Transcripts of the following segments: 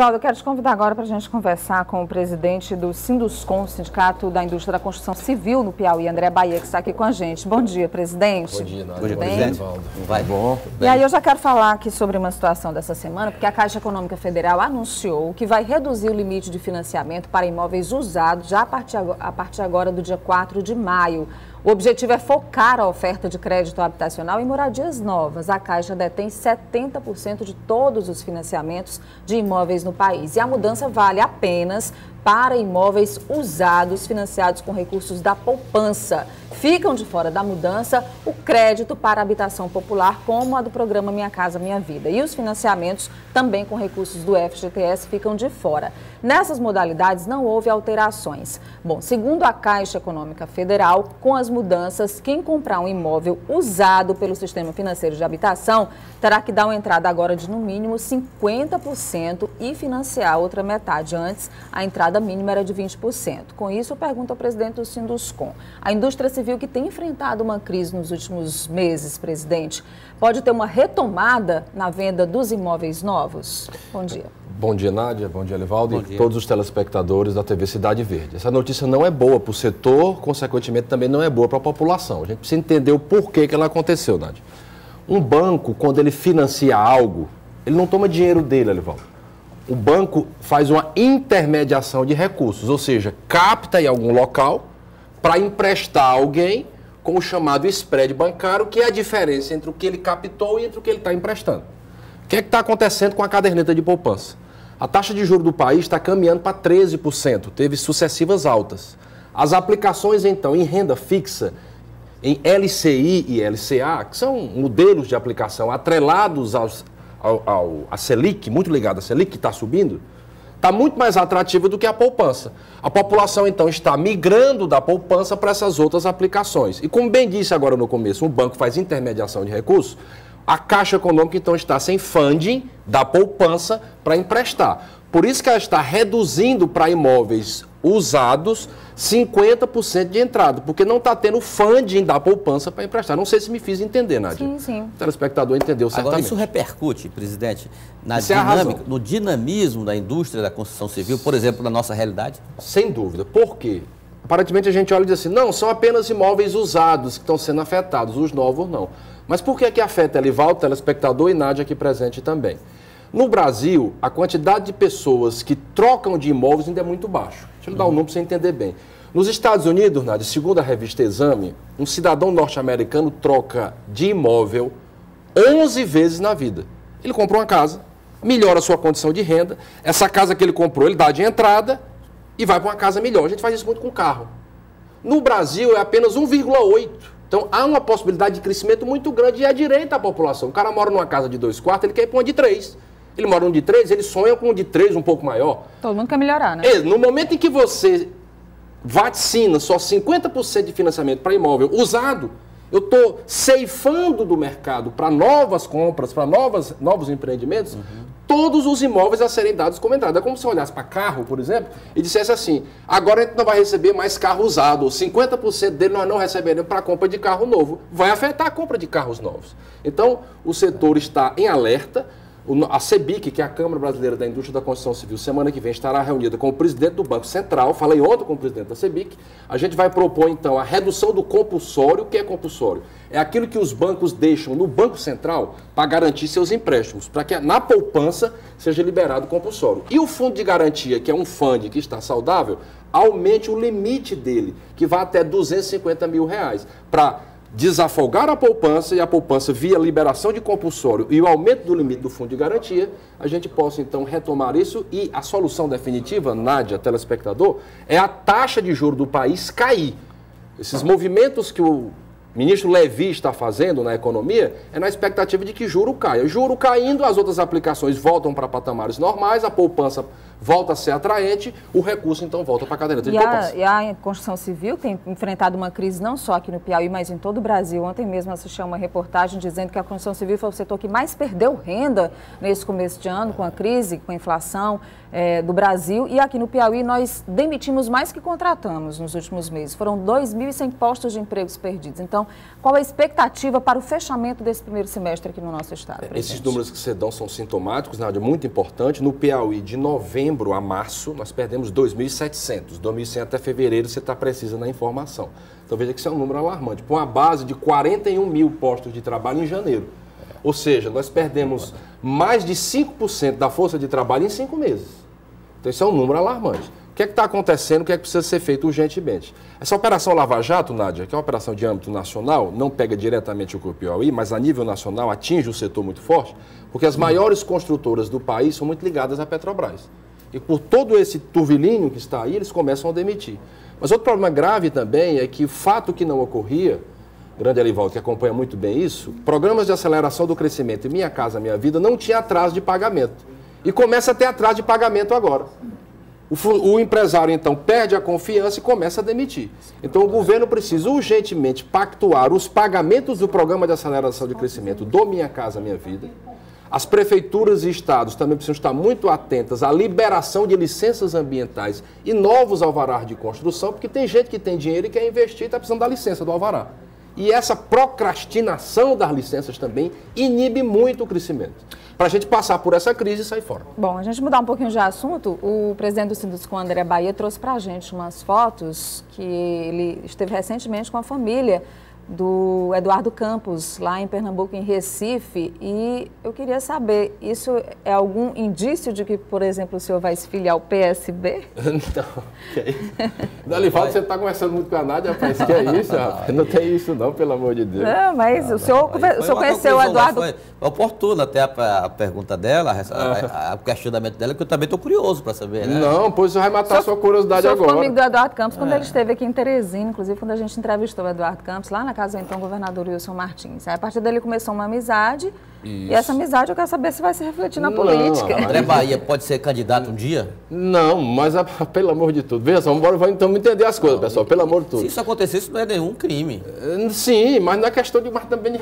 Elivaldo, eu quero te convidar agora para a gente conversar com o presidente do Sinduscon, Sindicato da Indústria da Construção Civil no Piauí, André Bahia, que está aqui com a gente. Bom dia, presidente. Bom dia, Nádia. Bom dia, presidente. Vai bom. E aí eu já quero falar aqui sobre uma situação dessa semana, porque a Caixa Econômica Federal anunciou que vai reduzir o limite de financiamento para imóveis usados já a partir agora do dia 4 de maio. O objetivo é focar a oferta de crédito habitacional em moradias novas. A Caixa detém 70% de todos os financiamentos de imóveis no país. E a mudança vale apenas para imóveis usados financiados com recursos da poupança. Ficam de fora da mudança o crédito para habitação popular, como a do programa Minha Casa Minha Vida. E os financiamentos, também com recursos do FGTS, ficam de fora. Nessas modalidades não houve alterações. Bom, segundo a Caixa Econômica Federal, com as mudanças, quem comprar um imóvel usado pelo Sistema Financeiro de Habitação terá que dar uma entrada agora de no mínimo 50% e financiar a outra metade. Antes, a entrada mínima era de 20%. Com isso, eu pergunto ao presidente do Sinduscon. A indústria civil, que tem enfrentado uma crise nos últimos meses, presidente, pode ter uma retomada na venda dos imóveis novos? Bom dia. Bom dia, Nádia. Bom dia, Elivaldo. E todos os telespectadores da TV Cidade Verde. Essa notícia não é boa para o setor, consequentemente também não é boa para a população. A gente precisa entender o porquê que ela aconteceu, Nádia. Um banco, quando ele financia algo, ele não toma dinheiro dele, Elivaldo. O banco faz uma intermediação de recursos, ou seja, capta em algum local para emprestar a alguém com o chamado spread bancário, que é a diferença entre o que ele captou e entre o que ele está emprestando. O que é que está acontecendo com a caderneta de poupança? A taxa de juros do país está caminhando para 13%, teve sucessivas altas. As aplicações, então, em renda fixa, em LCI e LCA, que são modelos de aplicação atrelados à Selic, muito ligado à Selic, que está subindo, está muito mais atrativa do que a poupança. A população, então, está migrando da poupança para essas outras aplicações. E como bem disse agora no começo, o banco faz intermediação de recursos, a Caixa Econômica, então, está sem funding da poupança para emprestar. Por isso que ela está reduzindo para imóveis usados 50% de entrada, porque não está tendo funding da poupança para emprestar. Não sei se me fiz entender, Nádia. Sim, sim. O telespectador entendeu certamente. Agora, isso repercute, presidente, na dinâmica, no dinamismo da indústria da construção civil, por exemplo, na nossa realidade? Sem dúvida. Por quê? Aparentemente a gente olha e diz assim, não, são apenas imóveis usados que estão sendo afetados, os novos não. Mas por que é que afeta Elivaldo, telespectador e Nádia aqui presente também? No Brasil, a quantidade de pessoas que trocam de imóveis ainda é muito baixa. Deixa eu dar um número para você entender bem. Nos Estados Unidos, Nádia, segundo a revista Exame, um cidadão norte-americano troca de imóvel 11 vezes na vida. Ele comprou uma casa, melhora a sua condição de renda, essa casa que ele comprou, ele dá de entrada e vai para uma casa melhor. A gente faz isso muito com carro. No Brasil, é apenas 1,8. Então, há uma possibilidade de crescimento muito grande e é direito à população. O cara mora numa casa de 2 quartos, ele quer ir para uma de 3. Ele mora num de 3, ele sonha com um de 3 um pouco maior. Todo mundo quer melhorar, né? No momento em que você vaticina só 50% de financiamento para imóvel usado, eu estou ceifando do mercado para novas compras, para novos empreendimentos, todos os imóveis a serem dados como entrada. É como se você olhasse para carro, por exemplo, e dissesse assim, agora a gente não vai receber mais carro usado, ou 50% dele nós não receberemos para a compra de carro novo. Vai afetar a compra de carros novos. Então, o setor está em alerta. A CEBIC, que é a Câmara Brasileira da Indústria da Construção Civil, semana que vem estará reunida com o presidente do Banco Central, falei ontem com o presidente da CEBIC, a gente vai propor então a redução do compulsório. O que é compulsório? É aquilo que os bancos deixam no Banco Central para garantir seus empréstimos, para que na poupança seja liberado o compulsório. E o fundo de garantia, que é um fundo que está saudável, aumente o limite dele, que vai até R$250 mil, para desafogar a poupança e a poupança via liberação de compulsório e o aumento do limite do fundo de garantia, a gente possa então retomar isso e a solução definitiva, Nádia, telespectador, é a taxa de juros do país cair. Esses movimentos que o ministro Levi está fazendo na economia é na expectativa de que juro caia. Juro caindo, as outras aplicações voltam para patamares normais, a poupança volta a ser atraente, o recurso então volta para a caderneta de poupança. E a construção civil tem enfrentado uma crise não só aqui no Piauí, mas em todo o Brasil. Ontem mesmo assisti a uma reportagem dizendo que a construção civil foi o setor que mais perdeu renda nesse começo de ano, com a crise, com a inflação do Brasil. E aqui no Piauí nós demitimos mais que contratamos nos últimos meses. Foram 2.100 postos de empregos perdidos. Então, qual a expectativa para o fechamento desse primeiro semestre aqui no nosso estado, presidente? Esses números que você dão são sintomáticos, Nádia, muito importante. No Piauí, de novembro a março, nós perdemos 2.700. 2.100 até fevereiro, você está precisa na informação. Então, veja que isso é um número alarmante. Com uma base de 41 mil postos de trabalho em janeiro. Ou seja, nós perdemos mais de 5% da força de trabalho em 5 meses. Então, isso é um número alarmante. O que é que está acontecendo? O que é que precisa ser feito urgentemente? Essa operação Lava Jato, Nádia, que é uma operação de âmbito nacional, não pega diretamente o Piauí, mas a nível nacional atinge o setor muito forte, porque as maiores construtoras do país são muito ligadas à Petrobras. E por todo esse turbilínio que está aí, eles começam a demitir. Mas outro problema grave também é que o fato que não ocorria, grande Elivaldo, que acompanha muito bem isso, programas de aceleração do crescimento e Minha Casa Minha Vida não tinha atraso de pagamento. E começa a ter atraso de pagamento agora. O empresário, então, perde a confiança e começa a demitir. Então, o governo precisa urgentemente pactuar os pagamentos do Programa de Aceleração de Crescimento do Minha Casa Minha Vida. As prefeituras e estados também precisam estar muito atentas à liberação de licenças ambientais e novos alvarás de construção, porque tem gente que tem dinheiro e quer investir e está precisando da licença do alvará. E essa procrastinação das licenças também inibe muito o crescimento. Para a gente passar por essa crise e sair fora. Bom, a gente mudar um pouquinho de assunto, o presidente do Sinduscom, André Bahia, trouxe para a gente umas fotos que ele esteve recentemente com a família do Eduardo Campos, lá em Pernambuco, em Recife, e eu queria saber, isso é algum indício de que, por exemplo, o senhor vai se filiar ao PSB? Não, que é isso? Dalivaldo, você está conversando muito com a Nádia, rapaz, que é isso, rapaz? Não tem isso não, pelo amor de Deus. Não, mas o senhor conheceu o Eduardo... Foi oportuno até a pergunta dela, o questionamento dela, que eu também estou curioso para saber, né? Não, pois você vai matar a sua curiosidade agora. Eu sou amigo do Eduardo Campos quando ele esteve aqui em Teresina, inclusive quando a gente entrevistou o Eduardo Campos, lá na casa do então governador Wilson Martins. Aí, a partir dele começou uma amizade. Isso. E essa amizade eu quero saber se vai se refletir na política. André Bahia pode ser candidato um dia? Não, mas pelo amor de tudo. Veja só, vamos entender as coisas, pessoal, pelo amor de tudo. Se isso acontecer, isso não é nenhum crime. Sim, mas não é questão de mais também.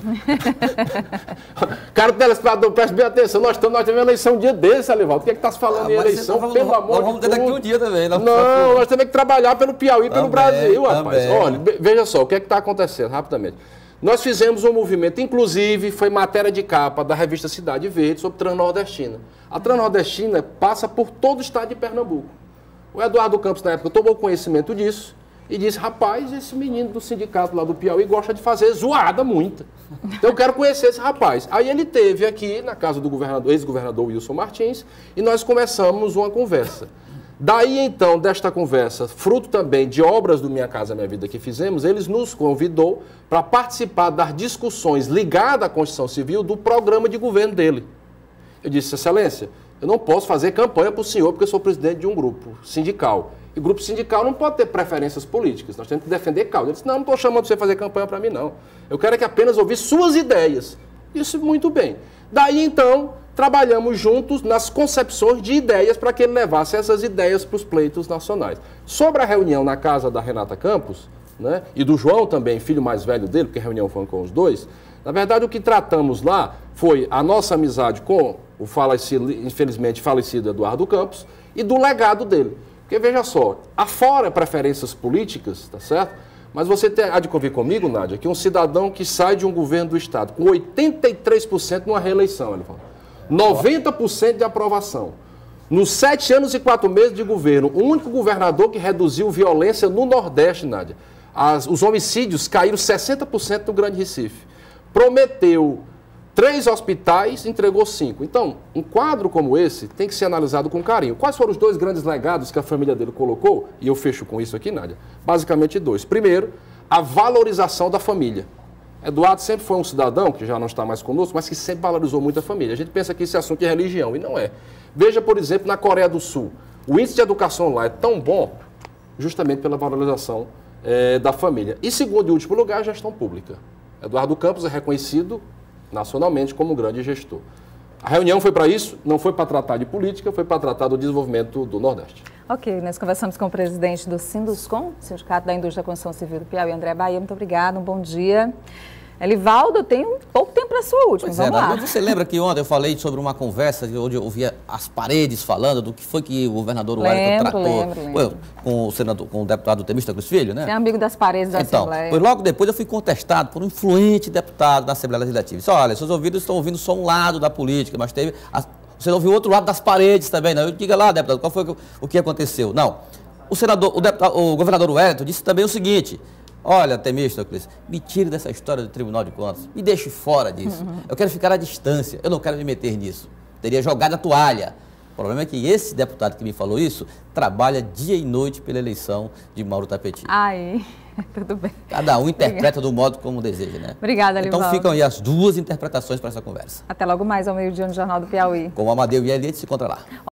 Cara, o telespectador, preste bem atenção, nós temos eleição um dia desse, Alivaldo. O que é que está se falando em eleição? Pelo amor de Deus. Vamos ter daqui um dia também. Não, nós temos que trabalhar pelo Piauí e pelo Brasil, rapaz. Olha, veja só, o que é que está acontecendo, rapidamente. Nós fizemos um movimento, inclusive, foi matéria de capa da revista Cidade Verde sobre Transnordestina. A Transnordestina passa por todo o estado de Pernambuco. O Eduardo Campos, na época, tomou conhecimento disso e disse, rapaz, esse menino do sindicato lá do Piauí gosta de fazer zoada muita. Então eu quero conhecer esse rapaz. Aí ele esteve aqui na casa do ex-governador Wilson Martins e nós começamos uma conversa. Daí, então, desta conversa, fruto também de obras do Minha Casa Minha Vida que fizemos, eles nos convidou para participar das discussões ligadas à Constituição Civil do programa de governo dele. Eu disse, Excelência, eu não posso fazer campanha para o senhor porque eu sou presidente de um grupo sindical. E grupo sindical não pode ter preferências políticas, nós temos que defender causa. Ele disse, não estou chamando você fazer campanha para mim, não. Eu quero é que apenas ouvir suas ideias. Isso muito bem. Daí, então, trabalhamos juntos nas concepções de ideias para que ele levasse essas ideias para os pleitos nacionais. Sobre a reunião na casa da Renata Campos, né, e do João também, filho mais velho dele, porque a reunião foi com os dois, na verdade o que tratamos lá foi a nossa amizade com o falecido, infelizmente falecido Eduardo Campos e do legado dele. Porque veja só, afora preferências políticas, tá certo? Mas você há de convir comigo, Nádia, que um cidadão que sai de um governo do Estado com 83% numa reeleição, ele fala, 90% de aprovação. Nos 7 anos e 4 meses de governo, o único governador que reduziu violência no Nordeste, Nádia. Os homicídios caíram 60% no Grande Recife. Prometeu 3 hospitais, entregou 5. Então, um quadro como esse tem que ser analisado com carinho. Quais foram os 2 grandes legados que a família dele colocou? E eu fecho com isso aqui, Nádia. Basicamente 2. Primeiro, a valorização da família. Eduardo sempre foi um cidadão, que já não está mais conosco, mas que sempre valorizou muito a família. A gente pensa que esse assunto é religião, e não é. Veja, por exemplo, na Coreia do Sul. O índice de educação lá é tão bom, justamente pela valorização da família. E segundo e último lugar, a gestão pública. Eduardo Campos é reconhecido nacionalmente como um grande gestor. A reunião foi para isso, não foi para tratar de política, foi para tratar do desenvolvimento do Nordeste. Ok, nós conversamos com o presidente do Sinduscom, Sindicato da Indústria da Construção Civil do Piauí, André Bahia. Muito obrigada, um bom dia. Elivaldo, tem pouco tempo para a sua última, pois vamos lá. Você lembra que ontem eu falei sobre uma conversa onde eu ouvia as paredes falando do que foi que o governador Wellington tratou lembro. Com o senador, com o deputado Temístocles Filho, né? Você é amigo das paredes da Assembleia. Pois logo depois eu fui contestado por um influente deputado da Assembleia Legislativa. Disse, olha, seus ouvidos estão ouvindo só um lado da política, mas você ouviu outro lado das paredes também, não? Diga lá, deputado, qual foi o que aconteceu? Não, o governador Wellington disse também o seguinte: olha, Temístocles, me tire dessa história do Tribunal de Contas, me deixe fora disso. Eu quero ficar à distância, eu não quero me meter nisso. Teria jogado a toalha. O problema é que esse deputado que me falou isso trabalha dia e noite pela eleição de Mauro Tapetinho. Aí, tudo bem. Cada um interpreta do modo como deseja, né? Obrigada, Elivaldo. Então ficam aí as duas interpretações para essa conversa. Até logo mais ao meio-dia no Jornal do Piauí. Com o Amadeu e a Eliette se encontra lá.